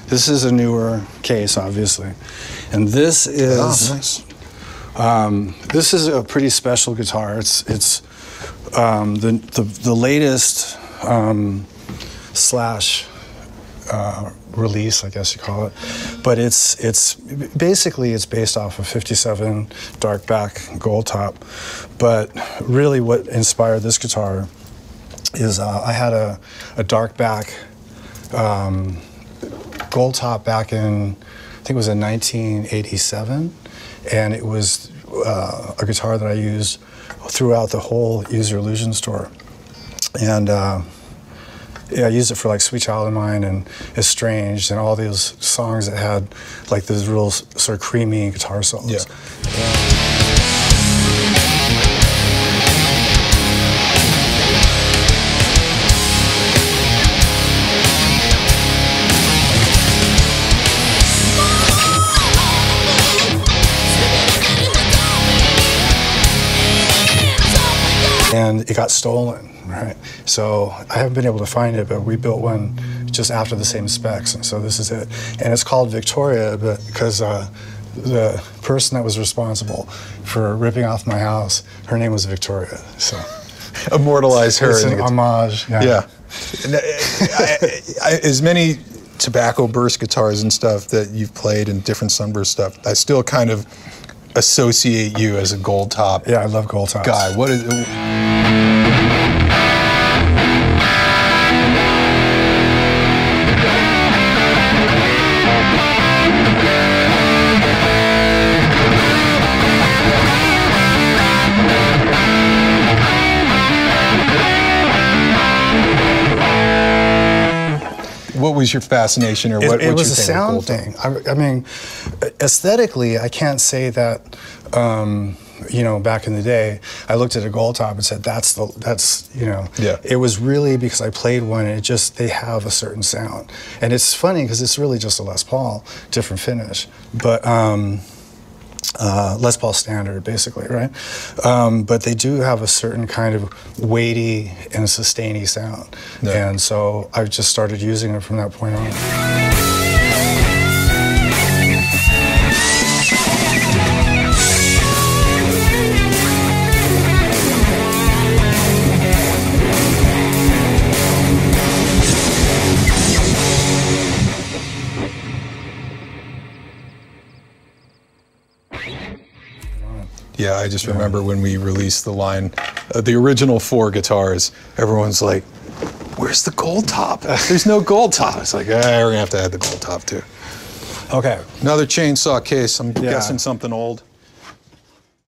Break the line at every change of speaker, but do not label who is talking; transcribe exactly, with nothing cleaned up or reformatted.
This is a newer case, obviously, and this is
oh, nice.
um, this is a pretty special guitar. It's it's um, the, the the latest um, slash uh, release, I guess you call it, but it's it's basically it's based off of fifty-seven Darkback Gold Top, but really what inspired this guitar is uh, I had a a Darkback um, Gold Top back in, I think it was in nineteen eighty-seven, and it was uh, a guitar that I used throughout the whole Use Your Illusion tour. And uh, yeah, I used it for like Sweet Child of Mine and Estranged and all these songs that had like those real sort of creamy guitar solos.
Yeah.
Yeah. And it got stolen, right? So I haven't been able to find it, but we built one just after the same specs, and so this is it. And it's called Victoria, but because uh, the person that was responsible for ripping off my house, her name was Victoria. So
immortalize her.
It's an homage. Yeah.
Yeah. I, I, as many Tobacco Burst guitars and stuff that you've played and different Sunburst stuff, I still kind of associate you as a Gold Top.
Yeah, I love Gold Tops.
Guy, what is? What was your fascination, or what?
It, it was
your
a sound thing. I, I mean, aesthetically, I can't say that. Um, you know, back in the day, I looked at a Gold Top and said, "That's the that's you know."
Yeah.
It was really because I played one, and it just they have a certain sound, and it's funny because it's really just a Les Paul, different finish, but. Um, Uh, Les Paul standard, basically, right? Um, but they do have a certain kind of weighty and sustainy sound.
Yeah.
And so I just started using it from that point on.
Yeah, I just remember when we released the line, uh, the original four guitars, everyone's like, where's the Gold Top? There's no Gold Top. It's like, ah, we're gonna have to add the Gold Top too.
Okay.
Another chainsaw case, I'm
Yeah.
guessing something old.